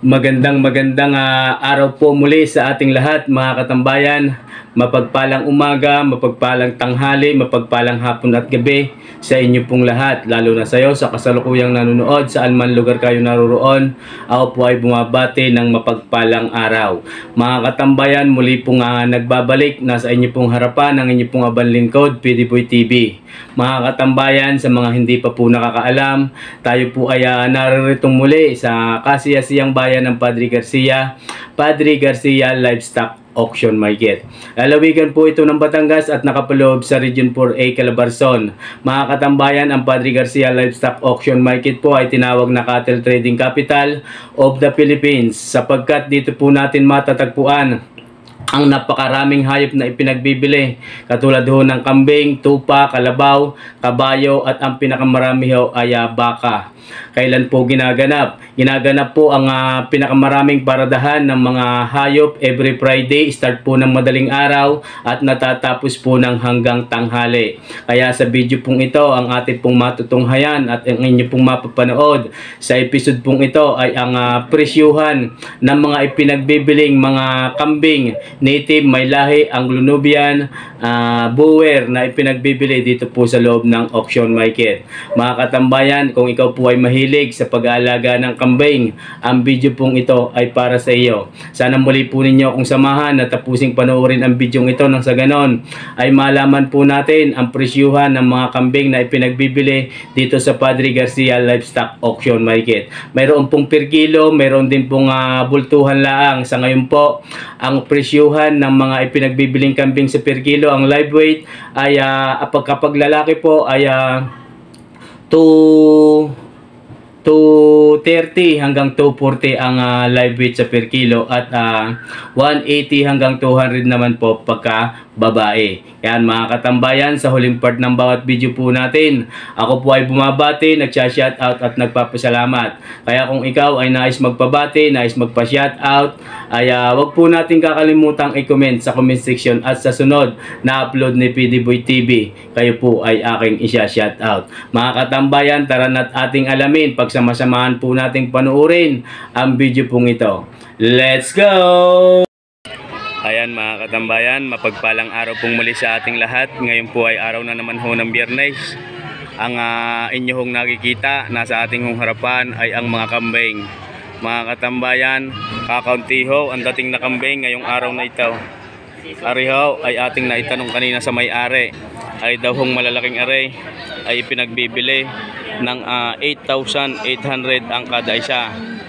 Magandang araw po muli sa ating lahat mga katambayan. Mapagpalang umaga, mapagpalang tanghali, mapagpalang hapon at gabi sa inyo pong lahat. Lalo na sa iyo sa kasalukuyang nanonood saan man lugar kayo naroroon. Ako po ay bumabati ng mapagpalang araw. Mga katambayan, muli pong nagbabalik. Nasa inyo pong harapan ang inyo pong abang lingkod, PD Boy TV. Mga katambayan, sa mga hindi pa po nakakaalam, tayo po ay naririto muli sa kasiyasiyang bayan ng Padre Garcia Livestock Auction Market. Lalawigan po ito ng Batangas at nakapaloob sa Region 4A Calabarzon. Mga katambayan, ang Padre Garcia Livestock Auction Market po ay tinawag na Cattle Trading Capital of the Philippines sapagkat dito po natin matatagpuan ang napakaraming hayop na ipinagbibili katulad ho ng kambing, tupa, kalabaw, kabayo at ang pinakamarami ho ay baka. Kailan po ginaganap? Ginaganap po ang pinakamaraming paradahan ng mga hayop every Friday, start po ng madaling araw at natatapos po ng hanggang tanghali. Kaya sa video pong ito, ang ating pong matutunghayan at ang inyo pong mapapanood sa episode pong ito ay ang presyuhan ng mga ipinagbibiling mga kambing native, may lahi, Anglo-Nubian, Boer na ipinagbibili dito po sa loob ng auction market. Mga katambayan, kung ikaw po ay mahilig sa pag-aalaga ng kambing, ang video pong ito ay para sa iyo. Sana muli po ninyo akong samahan at tapusing panoorin ang video ito nang sa ganon ay malaman po natin ang presyuhan ng mga kambing na ipinagbibili dito sa Padre Garcia Livestock Auction Market. Mayroon pong per kilo, mayroon din pong bultuhan laang. Sa ngayon po, ang presyuhan ng mga ipinagbibiling kambing sa per kilo, ang live weight ay kapag lalaki po ay 230 hanggang 240 ang live weight sa per kilo at 180 hanggang 200 naman po pagka babae. Yan mga katambayan, sa huling part ng bawat video po natin, ako po ay bumabati, nagsha-shoutout at nagpapasalamat. Kaya kung ikaw ay nais magpabati, nais magpa-shoutout, ay wag po natin kakalimutang i-comment sa comment section at sa sunod na upload ni PD Boy TV, kayo po ay aking isha-shoutout. Mga katambayan, tara na't ating alamin, pagsama-samahan po nating panuorin ang video pong ito. Let's go! Ayan mga katambayan, mapagpalang araw pong muli sa ating lahat. Ngayon po ay araw na naman ho ng Biyernes. Ang inyo hong nakikita, nasa ating hong harapan ay ang mga kambing. Mga katambayan, kakaunti ho ang dating na kambing ngayong araw na ito. Ari ho ay ating naitanong kanina sa may-ari. Ay daw hong malalaking ari ay ipinagbibili ng 8,800 ang kada isa.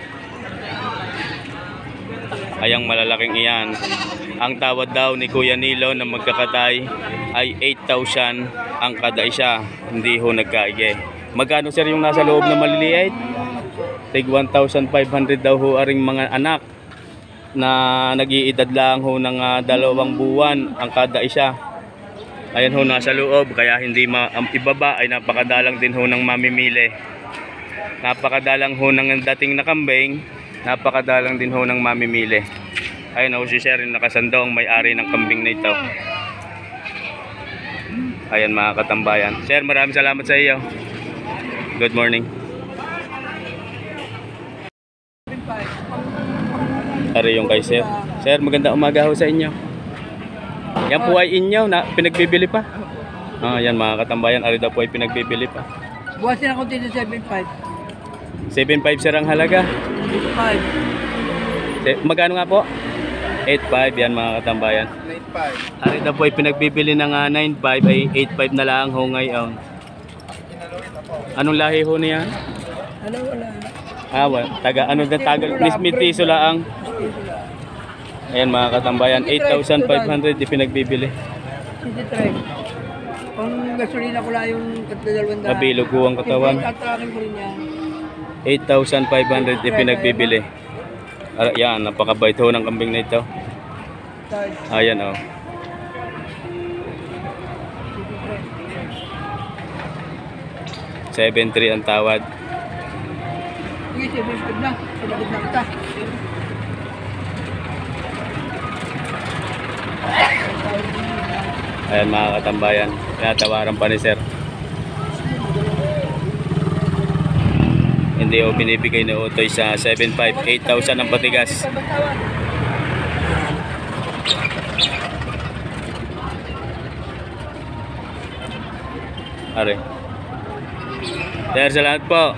Ayang malalaking iyan. Ang tawad daw ni Kuya Nilo na magkakatay ay 8,000 ang kada isa. Hindi ho nagkaige. Magkano sir yung nasa loob na maliliit? Tig 1,500 daw ho aring mga anak na nag-iedad lang ho ng 2 buwan ang kada isa. Ayan ho nasa loob, kaya hindi ang ibaba ay napakadalang din ho ng mamimili. Napakadalang ho ng dating na kambing, napakadalang din ho ng mamimili. Ayun ho si Sir, nakasando ang may-ari ng kambing na ito. Ayan mga katambayan. Sir, maraming salamat sa iyo. Good morning. Ari yung kay Sir. Sir, maganda umaga ho sa inyo. Yan po ay inyo na pinagbibili pa. Yan mga katambayan, ari daw po ay pinagbibili pa. Buwasin ako dito 7.5. 7.5 sir ang halaga. 8.5. Magkano nga po? 8.5 yan mga katambayan. 8.5. Ari daw po ay pinagbibili ng 9.5 ay 8.5 na lang ho ngayon. Anong lahi ho niya? Wala. Taga ano na tagal Mestizo lang. Ayan mga katambayan, 8,500 ipinagbibili. 23. Kung gasolina ko lang yung 200. Mabilog ho ang katawan. 8,500 ipinagbibili. Yan, napakabait ho ng kambing na ito. Ayan o. 7.3 ang tawad. Sige, 7.5 na. Salamat na kita. Ayan mga katambayan, tinatawaran pa ni Sir. Hindi ho binibigay na Utoy sa 7.5. 8,000 ang patigas. Are. Sir, salamat po.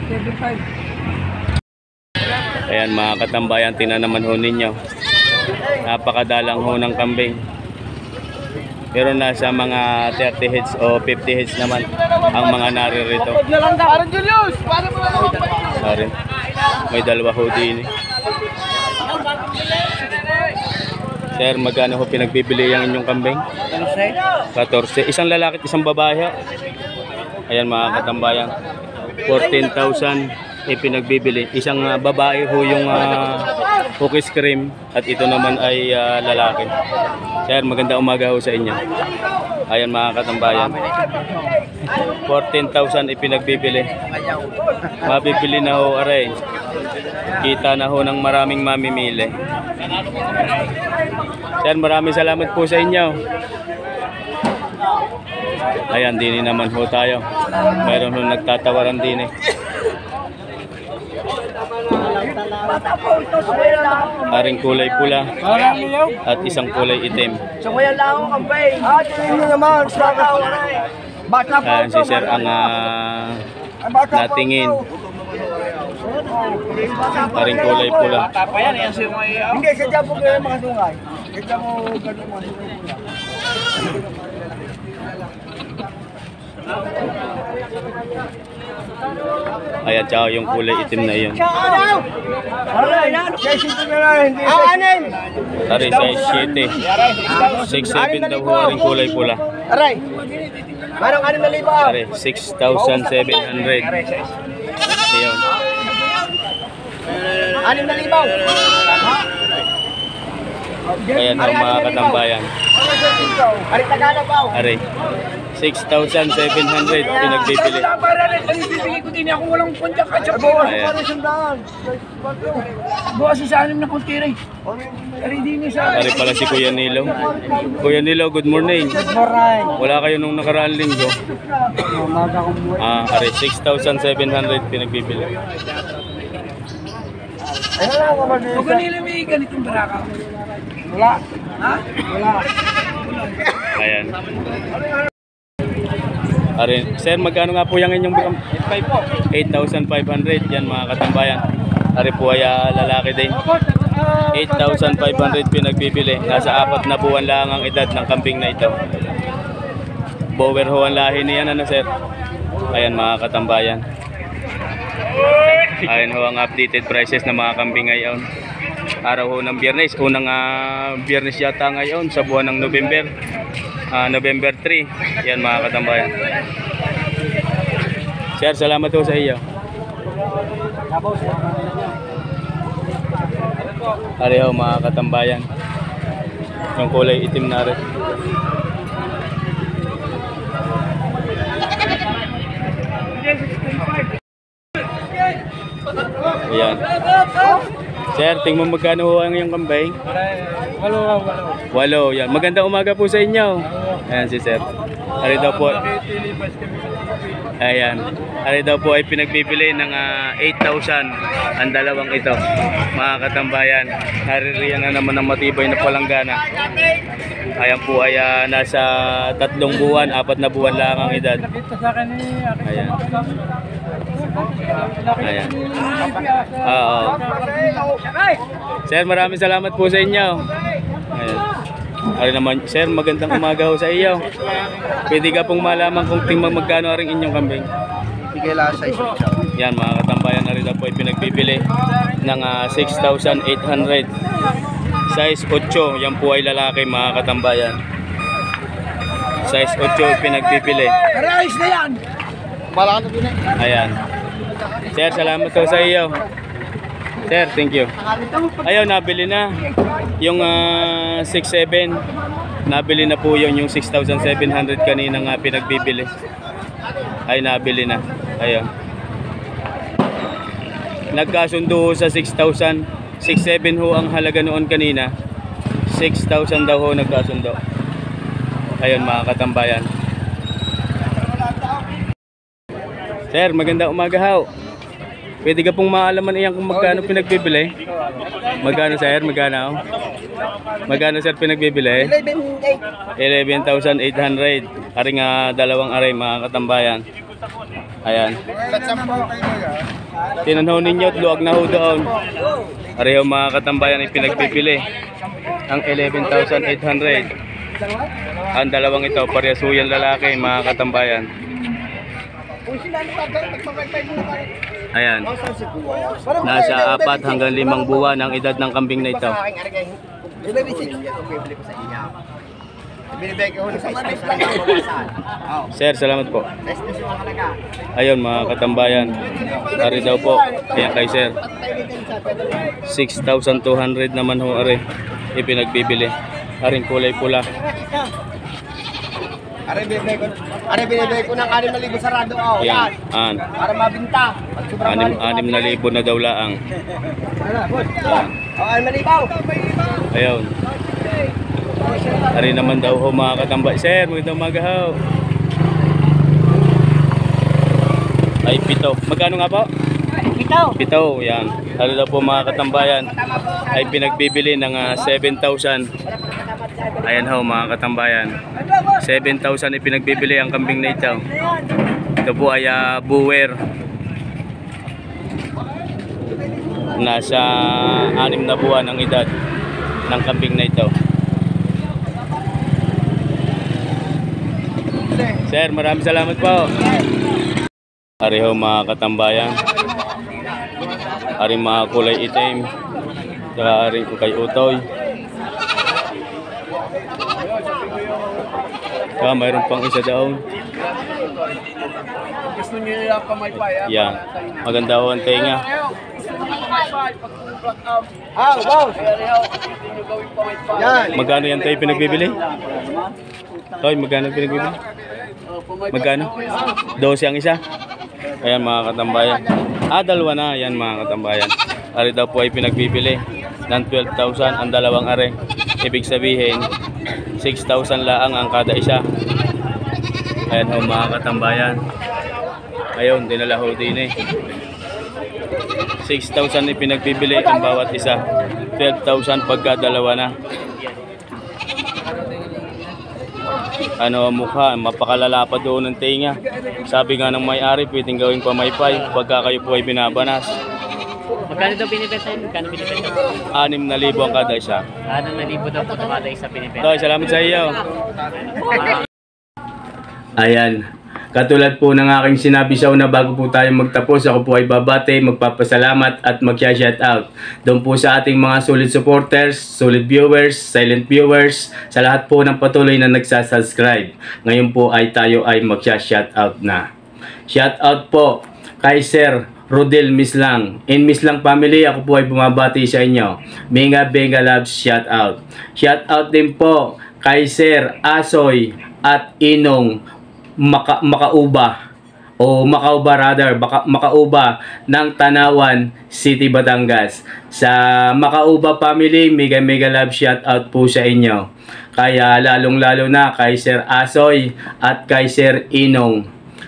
75. Ayan mga katambayan, tingnan naman ho ninyo. Napakadalang ho ng kambing. Pero nasa mga 30 heads o 50 heads naman ang mga naririto. Are. May dalawa ho din. Sir, magkano ho pinagbibili ang inyong kambing? 14. Isang lalaki at isang babae. Ayan mga katambayan. 14,000 ipinagbibili. Isang babae ho yung cookies cream at ito naman ay lalaki. Sir, magandang umaga ho sa inyo. Ayan mga katambayan. 14,000 ipinagbibili. Mabibili na ho aray. Kita na ho ng maraming mamimili. Sir, maraming salamat po sa inyo. Ayan, din naman ho tayo. Mayroon ho nagtatawaran din eh. Aring kulay pula at isang kulay itim. So kuya lang ako kampay. Ano naman? Bata po. Ayan si Sir ang natingin. Aring kulay pula. Hindi, sadya po kayo mga sungay. Sadya mo ganun mga sungay pula. Ayan, tsaka yung kulay itim na yun. Tari, size 7. 6'7 daw ho aring kulay pula. Aray! Marang 6,000. Tari, 6,700. Ayun. 6,000. Ayan ang mga katambayan. Aray, Tagalog po. Ari, 6,700 pinagbibili. Bibigay ko din ako walang punta ka. Ayan. Bukas sa 6 na kuntiri. Aray, di niya sa... Ari pala si Kuya Nilo. Kuya Nilo, good morning. Moray. Wala kayo nung nakaraang linggo. Umaga kong buhay. Ari, 6,700 pinagbibili. Ayun lang ako mag-iisa. Huwag kanila may ganitong baraka. Wala. Ha? Wala. Ayan. Ari, sir, magkano nga po yung inyong 8,500 yan mga katambayan. Ari po ay lalaki din. 8,500 pinagbibili. Nasa 4 na buwan lang ang edad ng kambing na ito. Bower ho ang lahi niyan, ano sir? Ayan mga katambayan. Ayan ho ang updated prices ng mga kambing ngayon. Araw ho ng Biyernes, unang Biyernes yata ngayon sa buwan ng November. November 3. Yan mga katambayan. Sir, salamat ho sa iyo. Ari ho mga katambayan. Yung kulay itim na rin. Ayan. Sir, tingnan mo magkano ho ang iyong kambing? 8. Yan. Magandang umaga po sa inyo. Ayan si Sir. Ari daw po. Ayan. Ari daw po ay pinagbibili ng 8,000 ang dalawang ito. Mga katambayan, naririyan na naman ng matibay na palanggana. Ayan po ay nasa 3 buwan, 4 na buwan lang ang edad. Ayan. Ayan. Oo. Sir, maraming salamat po sa inyo. Ayan. Ari naman, sir, magandang umaga ho sa iyo. Pwede ka pong malaman kung tingnan magkano ring inyong kambing. Bigay lang sa isa. Yan mga katambayan, na rin po ay pinagbibili ng 6,800. Size 8, yan po ay lalaki mga katambayan. Size 8 pinagbibili. Karais na yan! Bala ka na din eh. Ayan. Sir, salamat po sa iyo. Sir, thank you. Ayaw, nabili na. Yung 6,700, nabili na po yun. Yung 6,700 kanina nga pinagbibili. Ay, nabili na. Ayaw. Nagkasundo sa 6,000. 6,700 ho ang halaga noon kanina. 6,000 daw ho nagkasundo. Ayun mga katambayan. Sir, magandang umaga ho. Pwede ka pong maalaman iyan kung magkano pinagbibili? Magkano sir? Magkano? Magkano sir pinagbibili? 11,800. Ari nga dalawang aray mga katambayan. Ayan. Tinanhaw ninyo at luwag na ho doon. Ari ho mga katambayan ay pinagbibili. Ang 11,800. Ang dalawang ito, parehas ho yan lalaki mga katambayan. Ayan. Nasa 4 hanggang 5 buwan ang edad ng kambing na ito. Sir, salamat po. Ayun mga katambayan. Ari daw po. Ayan kay sir. 6,200 naman ho ari. Ipinagbibili. Aring kulay pula. Are binibigay ko ng 6,000 sarado. Oh, yan. Para mabinta. 6,000 na daw laang. Oh, 6,000. Ayun. Ari naman daw ho mga katambay. Sir, magandang umaga ho. Ay, 7. Magkano nga po? 7. Yan. Ano daw po mga katambayan ay pinagbibili ng 7,000. Ayan ho mga katambayan. 7,000 ay pinagbibili ang kambing na ito. Ito po ay buwer. Nasa 6 na buwan ang edad ng kambing na ito. Sir, maraming salamat po. Ari ho mga katambayan. Ari mga kulay itim. Saka ari kay utoy. Saka mayroon pang isa daw. Gusto niyo nila pamaypay. Yan. Maganda ho ang tenga. Yan. Magkano yan tayo pinagbibili? Toy, magkano pinagbibili? Magkano? 12 ang isa. Ayan mga katambayan. Dalawa na. Ayan mga katambayan. Ari daw po ay pinagbibili ng 12,000 ang dalawang are. Ibig sabihin 6,000 laang ang kada isa. Ayan ho mga katambayan. Ayun, dinala ho din eh. 6,000 ipinagbibili ang bawat isa. 12,000 pagka dalawa na. Ano mukha, mapakalalapad doon ng tinga. Sabi nga ng may-ari, pwedeng gawing pamaypay pagka kayo po ay binabanas. Magkano daw pinipenta yun? Magkano pinipenta? 6,000 ang kada isa. 6,000 daw po kada isa pinipenta. Toy, salamat sa iyo. Ayan. Katulad po ng aking sinabi sa una bago po tayo magtapos, ako po ay babate, magpapasalamat at mag-shoutout doon po sa ating mga solid supporters, solid viewers, silent viewers, sa lahat po ng patuloy na nagsasubscribe. Ngayon po ay tayo ay mag-shoutout na. Shoutout po kay Sir Rodel Mislang. In Mislang family, ako po ay bumabati sa inyo. Benga Loves shoutout. Shoutout din po kay Sir Asoy at Inong Makauba o Makauba rather, Makauba ng Tanawan City, Batangas. Sa Makauba family, mega love shout out po sa inyo. Kaya lalong-lalo na kay Sir Asoy at kay Sir Inong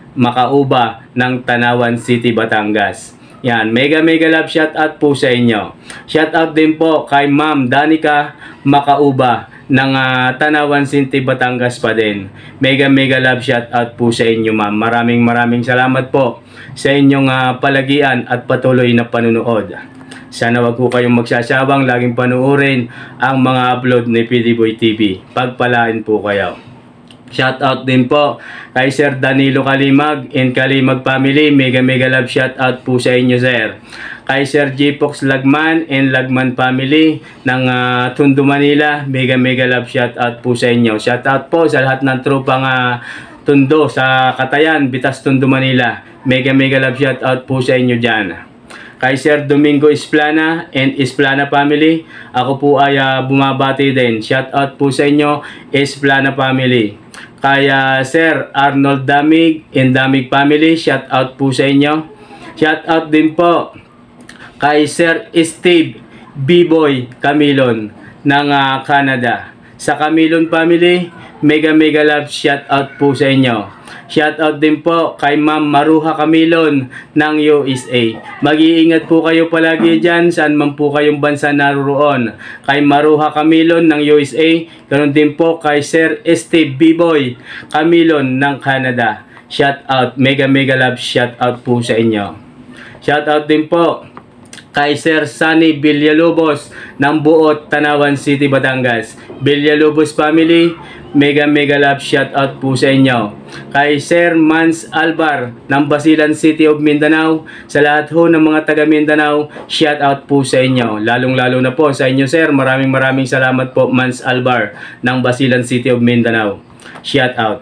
Makauba ng Tanawan City, Batangas. Yan, mega love shout out po sa inyo. Shout out din po kay Ma'am Danica Makauba ng Tanawan City, Batangas pa din. Mega love shout out po sa inyo ma'am. Maraming salamat po sa inyong palagian at patuloy na panunood. Sana wag po kayong magsasawang laging panuorin ang mga upload ni PDBoy TV. Pagpalain po kayo. Shout out din po kay Sir Danilo Kalimag and Kalimag family. Mega love shout out po sa inyo sir. Kay Sir J-Pox Lagman and Lagman family ng Tondo, Manila. Mega love shout out po sa inyo. Shout out po sa lahat ng tropang Tondo sa Katayan, Bitas, Tondo, Manila. Mega love shout out po sa inyo dyan. Kay Sir Domingo Isplana and Isplana family, ako po ay bumabati din. Shout out po sa inyo, Isplana family. Kay Sir Arnold Damig and Damig family, shout out po sa inyo. Shout out din po kay Sir Steve B-Boy Camilon ng Canada. Sa Camilon family, mega love shout out po sa inyo. Shoutout din po kay Ma'am Maruha Camilon ng USA. Mag-iingat po kayo palagi dyan saan man po kayong bansa naroon. Kay Maruha Camilon ng USA, ganoon din po kay Sir Steve B-Boy Camilon ng Canada. Shoutout, mega love shoutout po sa inyo. Shoutout din po kay Sir Sunny Villalobos ng Buot, Tanawan City, Batangas. Villalobos family, mega love shoutout po sa inyo. Kay Sir Mans Albar ng Basilan City of Mindanao, sa lahat ho ng mga taga Mindanao, shoutout po sa inyo. Lalong-lalo na po sa inyo, Sir. Maraming salamat po, Mans Albar ng Basilan City of Mindanao. Shoutout.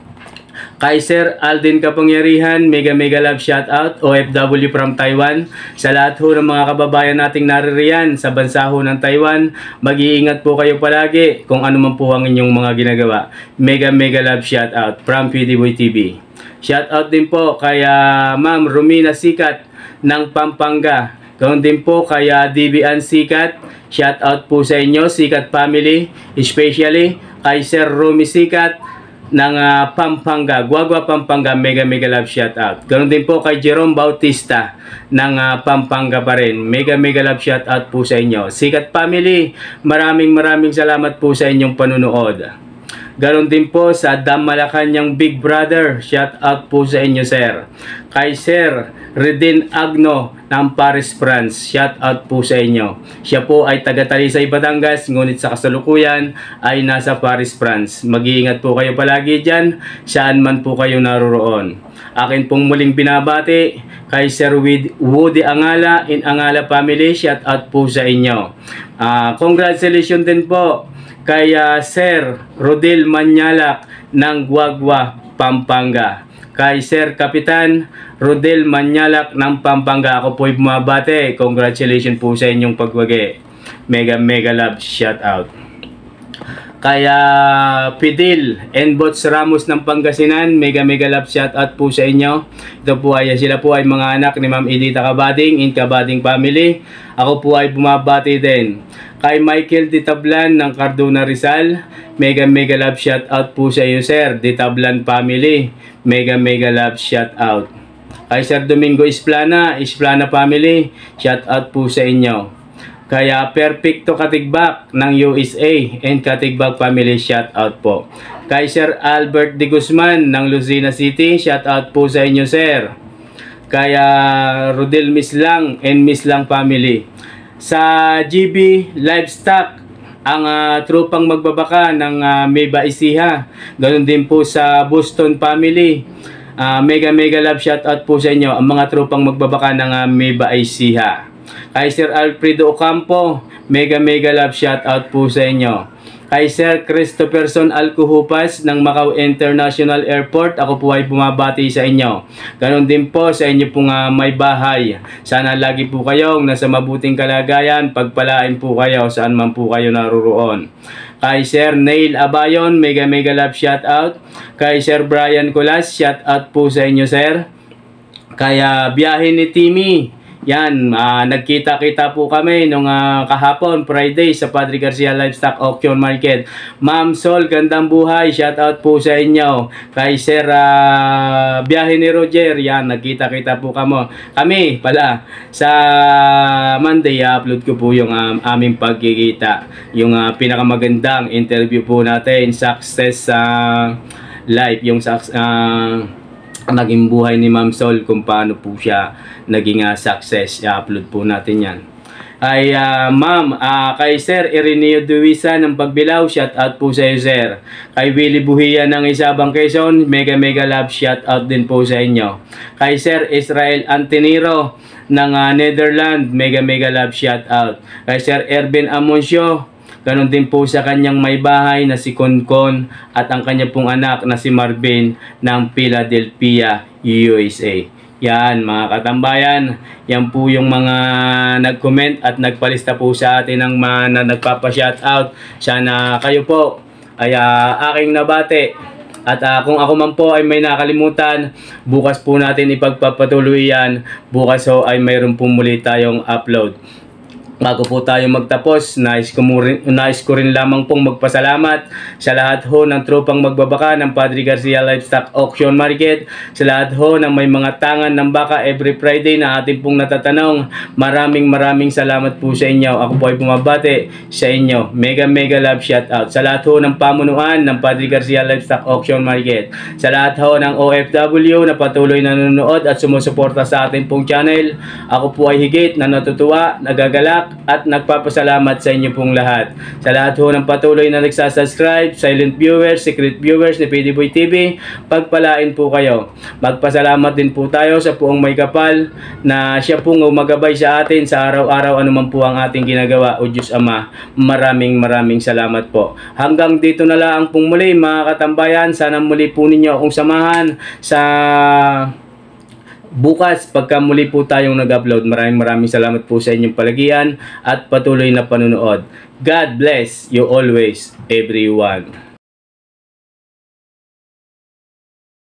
Kay Sir Alden Kapangyarihan, mega love shoutout, OFW from Taiwan. Sa lahat ho ng mga kababayan nating naririyan sa bansa ho ng Taiwan, mag-iingat po kayo palagi kung ano man po ang inyong mga ginagawa. Mega love shoutout from PDBoy TV. Shoutout din po kay Ma'am Romina Sikat ng Pampanga. Ganoon din po kay DBan Sikat. Shoutout po sa inyo, Sikat family. Especially kay Sir Romy Sikat ng Pampanga, Guagua, Pampanga, mega love shoutout. Ganoon din po kay Jerome Bautista ng Pampanga pa rin. Mega love shoutout po sa inyo. Sikat family, maraming salamat po sa inyong panunood. Ganoon din po sa Dam Malacanang Big Brother, shoutout po sa inyo, Sir. Kay Sir Redin Agno ng Paris, France, shoutout po sa inyo. Siya po ay taga Talisay, Batangas, ngunit sa kasalukuyan ay nasa Paris, France. Mag-iingat po kayo palagi dyan, saan man po kayo naroroon. Akin pong muling binabati kay Sir Woody Angala in Angala family, shoutout po sa inyo. Congratulations din po kay Sir Rodel Manyalak ng Guagua, Pampanga. Kay Sir Kapitan Rodel Manyalak ng Pampanga, ako po'y bumabate. Congratulations po sa inyong pagwagi. Mega love shoutout. Kaya Pidil and Bots Ramos ng Pangasinan, mega love shoutout po sa inyo. Ito po ay sila po ay mga anak ni Ma'am Edita Kabading in Kabading family. Ako po ay bumabati din. Kay Michael Ditablan ng Cardona, Rizal, mega love shoutout po sa iyo, Sir. Ditablan family, mega love shoutout. Kay Sir Domingo Isplana family, shoutout po sa inyo. Kaya Perfecto Katigbak ng USA and Katigbak family, shoutout po. Kay Sir Albert De Guzman ng Lucena City, shoutout po sa inyo, Sir. Kaya Rodel Mislang and Mislang family. Sa GB Livestock, ang tropang magbabaka ng Meba Ecija. Ganoon din po sa Boston family. Mega love shoutout po sa inyo, ang mga tropang magbabaka ng Meba Ecija. Kay Sir Alfredo Ocampo, mega love shoutout po sa inyo. Kay Sir Christopherson Alcuhupas ng Macau International Airport, ako po ay bumabati sa inyo. Ganon din po sa inyo pong may bahay. Sana lagi po kayong nasa mabuting kalagayan, pagpalain po kayo saan man po kayo naroroon. Kay Sir Neil Abayon, mega love shoutout. Kay Sir Brian Colas, shoutout po sa inyo, Sir. Kaya biyahe ni Timmy, yan, nagkita-kita po kami nung kahapon, Friday, sa Padre Garcia Livestock Auction Market. Ma'am Sol, gandang buhay, shoutout po sa inyo. Kay Sir biyahe ni Roger, yan, nagkita-kita po kami pala. Sa Monday, upload ko po yung aming pagkikita. Yung pinakamagandang interview po natin, success life, yung naging buhay ni Ma'am Sol, kung paano po siya naging success. I-upload po natin yan. Ay Ma'am, kay Sir Ireneo Duisa ng Pagbilao, shoutout po sa iyo, Sir. Kay Willie Buhia ng Isabang Quezon, mega love shoutout din po sa inyo. Kay Sir Israel Antiniro ng Netherlands, mega love shoutout. Kay Sir Ervin Amoncio, ganon din po sa kanyang may bahay na si Konkon at ang kanya pong anak na si Marvin ng Philadelphia, USA. Yan mga katambayan, yan po yung mga nag-comment at nagpalista po sa atin ng mga nagpapa-shoutout. Sana kayo po ay aking nabate. At kung ako man po ay may nakalimutan, bukas po natin ipagpapatuloy yan. Bukas ay mayroon po muli tayong upload. Bago po tayo magtapos, nais ko rin lamang pong magpasalamat sa lahat ho ng tropang magbabaka ng Padre Garcia Livestock Auction Market, sa lahat ho ng may mga tangan ng baka every Friday na ating pong natatanong. Maraming salamat po sa inyo. Ako po ay bumabati sa inyo. Mega love shout out. Sa lahat ho ng pamunuan ng Padre Garcia Livestock Auction Market, sa lahat ho ng OFW na patuloy na nanonood at sumusuporta sa ating pong channel, ako po ay higit na natutuwa, nagagalak at nagpapasalamat sa inyo pong lahat. Sa lahat ho ng patuloy na nagsasubscribe, silent viewers, secret viewers ni PD Boy TV, pagpalain po kayo. Magpasalamat din po tayo sa Puong May Kapal na siya pong magabay sa atin sa araw-araw anuman po ang ating ginagawa. O Diyos Ama, maraming salamat po. Hanggang dito na lang pong muli mga katambayan. Sana muli po ninyo akong samahan sa bukas pagka muli po tayong nag-upload. Maraming salamat po sa inyong palagian at patuloy na panunood. God bless you always, everyone.